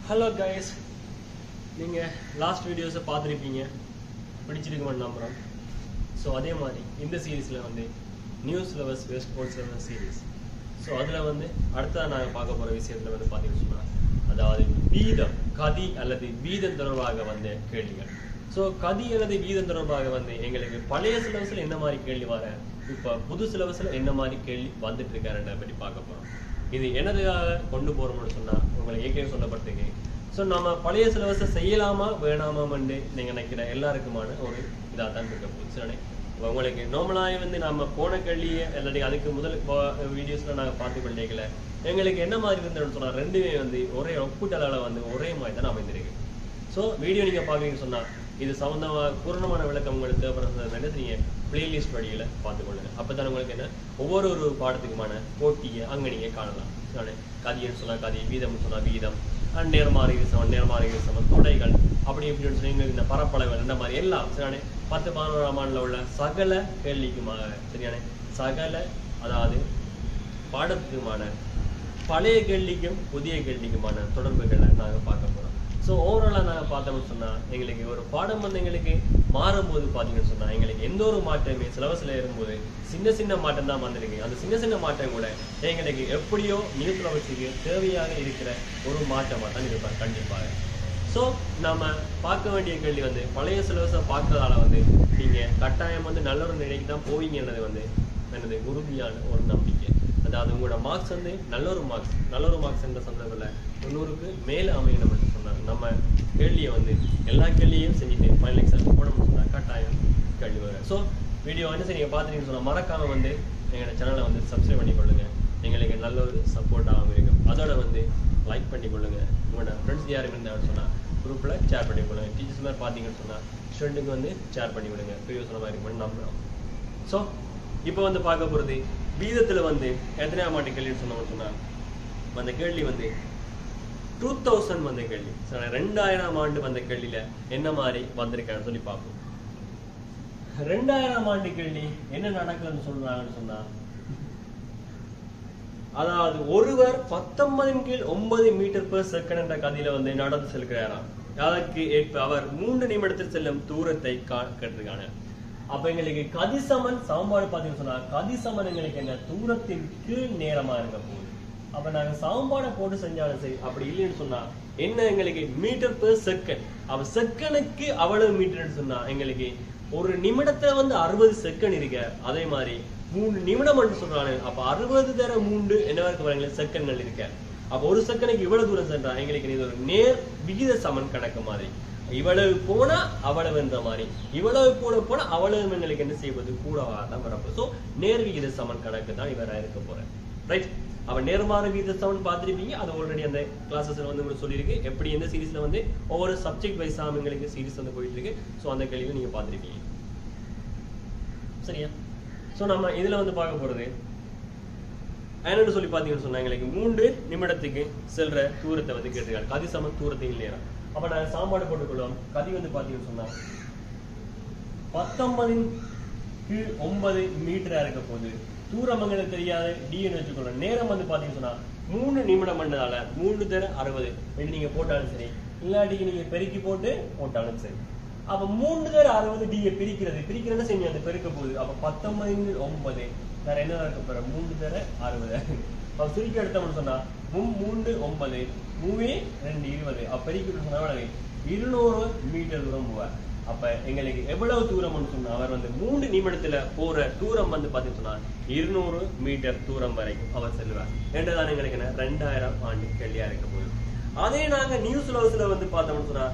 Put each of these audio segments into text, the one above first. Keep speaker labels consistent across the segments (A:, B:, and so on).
A: Hello guys, நீங்கள் last வீடியோஸை பார்த்துருப்பீங்க, பிடிச்சிருக்குமான்னு நம்புகிறோம். ஸோ அதே மாதிரி இந்த சீரீஸில் வந்து new syllabus west board syllabus series. So அதில் வந்து அடுத்ததாக நாங்கள் பார்க்க போகிற விஷயத்தில் வந்து பார்த்தீங்கன்னு சொன்னால், அதாவது வீதம், கதி அல்லது வீதம் தொடர்பாக வந்த கேள்விகள். ஸோ கதி அல்லது வீதம் தொடர்பாக வந்து எங்களுக்கு பழைய சிலபஸில் என்ன மாதிரி கேள்வி வர, இப்போ புது சிலபஸில் என்ன மாதிரி கேள்வி வந்துட்டு இருக்காருன்றதை பற்றி பார்க்க போகிறோம். இது என்னதுக்காக கொண்டு போகிறோம்னு சொன்னால் உங்களை ஏற்கனவே சொல்லப்பட்டிருக்கு. ஸோ நம்ம பழைய சிலபஸை செய்யலாமா வேணாமான்னு நீங்கள் நினைக்கிற எல்லாருக்குமான ஒரு இதாக தான் இருக்க போகுது. சரி, உங்களுக்கு நார்மலாக வந்து நம்ம போன கேள்வியை இல்லாட்டி அதுக்கு முதல் வீடியோஸில் நாங்கள் பார்த்து கொண்டேக்கல எங்களுக்கு என்ன மாதிரி இருந்ததுன்னு சொன்னால் ரெண்டுமே வந்து ஒரே ஒப்புட்டளால் வந்து ஒரே மாதிரி தான் அமைந்திருக்கு. ஸோ வீடியோ நீங்கள் பார்க்குறீங்கன்னு சொன்னால் இது சம்மந்தமாக பூர்ணமான விளக்கம் உங்களுக்கு தேவைப்படுறது நீங்கள் பிளேலிஸ்ட் வழியில் பார்த்துக்கொள்ளுங்க. அப்போ தான் உங்களுக்கு என்ன ஒவ்வொரு பாடத்துக்குமான போட்டியை அங்கே நீங்கள் காணலாம். கதின்னு சொன்னால் கதி, வீதம்னு சொன்னால் வீதம், நேர்மாறு சமன், நேர்மாறு சமன், துடைகள், அப்படி இப்படின்னு சொல்லி இந்த பரப்பளவுகள் இந்த மாதிரி எல்லாம் சரியான 10-11ஆம் ஆண்டில் உள்ள சகல கேள்விக்குமாக சரியான சகல அதாவது பாடத்துக்குமான பழைய கேள்விக்கும் புதிய கேள்விக்குமான தொடர்புகளை நாங்கள் பார்க்க போகிறோம். ஸோ ஓவராலாக நாங்கள் பார்த்தோம்னு சொன்னால் எங்களுக்கு ஒரு பாடம் வந்து எங்களுக்கு மாறும்போது பார்த்தீங்கன்னு சொன்னால் எங்களுக்கு எந்த ஒரு மாற்றமே சிலபஸில் இருக்கும்போது சின்ன சின்ன மாற்றம் தான் வந்திருக்கு. அந்த சின்ன சின்ன மாற்றம் கூட எங்களுக்கு எப்படியோ நியூ சிலபஸுக்கு தேவையாக இருக்கிற ஒரு மாற்றமாக தான் இருப்பார் கண்டிப்பாக. ஸோ நம்ம பார்க்க வேண்டிய கேள்வி வந்து பழைய சிலபஸை பார்க்கறதால வந்து நீங்கள் கட்டாயம் வந்து நல்ல ஒரு நிலைக்கு தான் போவீங்கன்றது வந்து எனது உறுதியான ஒரு நம்பிக்கை. அதாவது உங்களோட மார்க்ஸ் வந்து நல்ல ஒரு மார்க்ஸ் என்ற சந்தர்ப்பத்தில் 90க்கு மேலே அமையணும்னு சொன்னாங்க. நம்ம கேள்வியை வந்து எல்லா கேள்வியும் செஞ்சுட்டு ஃபைனல் எக்ஸாம் போடணும்னு சொன்னால் கட்டாயம் கேள்வி வரும். ஸோ வீடியோ வந்து சரி நீங்கள் பார்த்துட்டீங்கன்னு சொன்னால் மறக்காமல் வந்து எங்களோட சேனலை வந்து சப்ஸ்கிரைப் பண்ணி கொள்ளுங்க. எங்களுக்கு நல்ல ஒரு சப்போர்ட்டாகவும் இருக்கும். அதோட வந்து லைக் பண்ணி கொள்ளுங்க. உங்களோட ஃப்ரெண்ட்ஸ் யாரும் இருந்தாங்கன்னு சொன்னால் குரூப்பில் ஷேர் பண்ணி கொள்ளுங்க. டீச்சர்ஸ் மாதிரி பார்த்தீங்கன்னு சொன்னால் ஸ்டூடெண்ட்டுக்கு வந்து ஷேர் பண்ணி விடுங்க. பிரயோசனமாக இருக்கும்னு நம்புகிறோம். ஸோ இப்போ வந்து பார்க்க போகிறது வீதத்தில் வந்து எத்தனையாம் ஆண்டு கேள்வின்னு சொன்னோம்னு சொன்னால் அந்த கேள்வி வந்து 2000 வந்த கேள்வி. 2000ஆம் ஆண்டு வந்த கேள்வியில என்ன மாதிரி வந்திருக்கான்னு சொல்லி பார்ப்போம். 2000ஆம் ஆண்டு கேள்வி என்ன நடக்குதுன்னு சொல்றாங்கன்னு சொன்னா, அதாவது ஒருவர் 19/9 மீட்டர்/செகண்ட் என்ற கதியில வந்து நடந்து செல்கிறாராம். அதற்கு ஏற்ப அவர் 3 நிமிடத்தில் செல்லும் தூரத்தை கேட்டிருக்காங்க. அப்ப எங்களுக்கு கதிசமன் சமன்பாடு பார்த்தீங்கன்னு சொன்னா கதிசமன் எங்களுக்கு என்ன தூரத்தின் கீழ் நேரமா இருக்க போகுது. அப்ப நாங்க சமன்பாடை போட்டு செஞ்சாலும் சரி, அப்படி இல்லைன்னு சொன்னா என்ன எங்களுக்கு மீட்டர்/செகண்ட். அப்ப செகண்டுக்கு அவ்வளவு மீட்டர்னு சொன்னா எங்களுக்கு ஒரு நிமிடத்துல வந்து 60 செகண்ட் இருக்க. அதே மாதிரி 3 நிமிடம் சொல்றாங்க. அப்ப 60 தர 3 என்னவா இருக்கு செகண்ட்கள் இருக்க. அப்ப ஒரு செகண்டுக்கு இவ்வளவு தூரம் சென்றா எங்களுக்கு இது ஒரு நேர் விகித சமன் கணக்கு மாதிரி. இவ்வளவு போனா அவ்வளவு என்ற மாதிரி, இவ்வளவு கூட போனா அவ்வளவு எங்களுக்கு என்ன செய்வது கூடவா தான் வரப்போ. ஸோ நேர் விகித சமன் கணக்கு தான் இவரா இருக்க போறேன். ரைட், அவன் நேர்மாறு விகித சமன் பார்த்துருப்பீங்க. அது ஆல்ரெடி அந்த கிளாஸஸ்ல வந்து உங்களுக்கு சொல்லியிருக்கு. எப்படி இந்த சீரீஸ்ல வந்து ஒவ்வொரு சப்ஜெக்ட் வைஸா எங்களுக்கு சீரீஸ் வந்து போயிட்டு இருக்கு. ஸோ அந்த கேள்வியை நீங்க பார்த்துருப்பீங்க. சரியா? ஸோ நம்ம இதுல வந்து பார்க்க போறது என்னன்னு சொல்லி பார்த்தீங்கன்னு சொன்னா எங்களுக்கு 3 நிமிடத்துக்கு செல்ற தூரத்தை வந்து கேட்டிருக்காங்க. கதி சமன் தூரத்தை இல்லையா. அப்ப நான் சாம்பாடு போட்டுக்கொள்ளும். கதி வந்து பாத்தீங்கன்னு சொன்னா 19/9 மீட்டரா இருக்க போகுது. தூரம் எங்களுக்கு தெரியாத டின்னு வச்சுக்கொள்ளும். நேரம் வந்து பாத்தீங்கன்னு சொன்னா 3 நிமிடம் பண்ணதால 3 தர 60 நீங்க போட்டாலும் சரி, இல்லாட்டி நீங்க பெருக்கி போட்டாலும் சரி. அப்ப 3 தர 60 டியை பிரிக்கிறது சரி அந்த பெருக்க போகுது. அப்ப 19/9 வேற என்ன இருக்க போற 3 தர 60. அப்ப சுருக்கி எடுத்தோம்னு சொன்னா 3 9 3 2 20. அப்ப பெருக்கி சொன்னா 200 மீட்டர் தூரம் போவார். அப்ப எங்களுக்கு எவ்வளவு தூரம்னு சொன்னா அவர் வந்து 3 நிமிடத்துல போற தூரம் வந்து பாத்தீங்கன்னா சொன்னா 200 மீட்டர் தூரம் வரைக்கும் அவர் செல்வார் என்றுதான் எங்களுக்கு என்ன 2000 ஆண்டு கேள்வியா இருக்க போகுது. அதே நாங்க நியூ சிலபஸ்ல வந்து பார்த்தோம்னு சொன்னா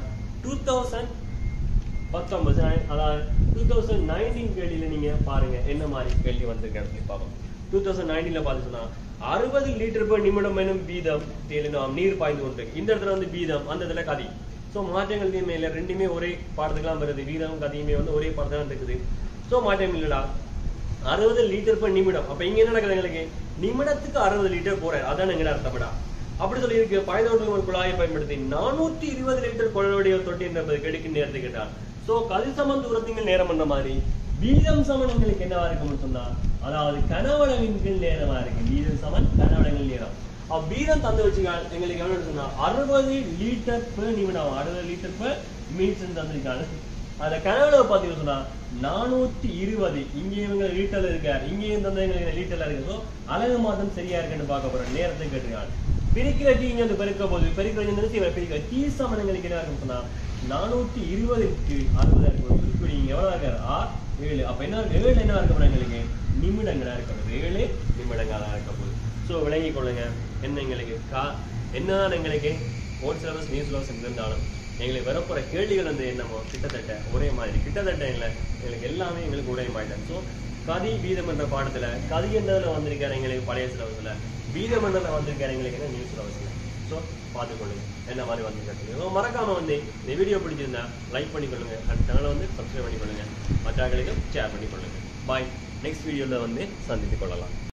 A: 2019 அதாவது 2019 கேள்வியில நீங்க பாருங்க என்ன மாதிரி கேள்வி வந்திருக்கேன்னு பார்ப்போம். 2019ல பாத்தீங்கன்னா 60 லிட்டர்/நிமிடம் எனும் வீதம் நீர் பாய்ந்து கொண்டிருக்கு. இந்த இடத்துல வந்து வீதம், அந்த இடத்துல கதி. ஸோ மாற்றங்கள் மேல ரெண்டுமே ஒரே பாடத்துக்கெல்லாம் வருது. வீதம் கதியுமே வந்து ஒரே பாடத்தான் இருக்குது. ஸோ மாற்றம் இல்லடா 60 லிட்டர்/நிமிடம். அப்ப இங்க என்ன நடக்குது எங்களுக்கு நிமிடத்துக்கு 60 லிட்டர் போறாரு. அதான் எங்களை அர்த்தப்படா. அப்படி சொல்லி இருக்கு. பயனோட்டம் ஒரு குழாயை பயன்படுத்தி 420 லிட்டர் குழலுடைய தொட்டி என்பது கெடுக்கும் நேரத்தை கேட்டார். ஸோ கதி சமன் தூரத்தின் நேரம் என்ற மாதிரி வீதம் சமன் எங்களுக்கு என்னவா இருக்கும்னு சொன்னா அதாவது கனவளவின் கீழ் நேரமா இருக்கு. வீதம் சமன் கனவளவின் நேரம். வீதம் தந்து வச்சுக்காங்க எங்களுக்கு எவ்வளவு சொன்னா 60 லிட்டர் per நிமிடம் 60 லிட்டர் per மினிட்ஸ் தந்திருக்காங்க. அந்த கனவுல பாத்தீங்கன்னா சொன்னா 420 இங்க இவங்க லிட்டர்ல இருக்காரு, இங்கேயும் தந்த எங்களுக்கு லிட்டர்ல இருக்கு. ஸோ அழகு மாதம் சரியா இருக்குன்னு பார்க்க போறோம். நேரத்தை கேட்டுருக்காங்க. பிரிக்கிற டீ இங்க வந்து பெருக்க போகுது, பெருக்கிற டீ சமணங்களுக்கு என்ன இருக்குன்னு சொன்னா 420க்கு 60 இருக்கும். குறிப்பிடிங்க எவ்வளவு இருக்காரு 7. அப்ப என்ன 7 என்ன இருக்க போறாங்க எங்களுக்கு நிமிடங்களா இருக்க போகுது, 7 நிமிடங்களா இருக்க போகுது. ஸோ விளங்கிக் கொள்ளுங்க. என்ன எங்களுக்கு என்னதான் எங்களுக்கு ஓட் சர்வஸ் நியூஸ் லவர்ஸ் இருந்தாலும் எங்களுக்கு வரப்போற கேள்விகள் வந்து என்னமோ கிட்டத்தட்ட ஒரே மாதிரி, கிட்டத்தட்ட இல்லை எங்களுக்கு எல்லாமே எங்களுக்கு ஒரே மாதிரி. ஸோ கதி வீதம் என்ற பாடத்துல கதி என்னதுல வந்திருக்காரு எங்களுக்கு பழைய சிலபஸ்ல, வீதம் என்னதுல வந்திருக்காரு எங்களுக்கு என்ன நியூஸ் சிலபஸ்ல. ஸோ பார்த்துக்கொள்ளுங்க என்ன மாதிரி வந்து மறக்காம வந்து இந்த வீடியோ பிடிச்சிருந்தா லைக் பண்ணிக்கொள்ளுங்க, அந்த சேனலை வந்து சப்ஸ்கிரைப் பண்ணிக்கொள்ளுங்க, மற்றவர்களுக்கும் ஷேர் பண்ணிக்கொள்ளுங்க. பாய். நெக்ஸ்ட் வீடியோல வந்து சந்தித்துக் கொள்ளலாம்.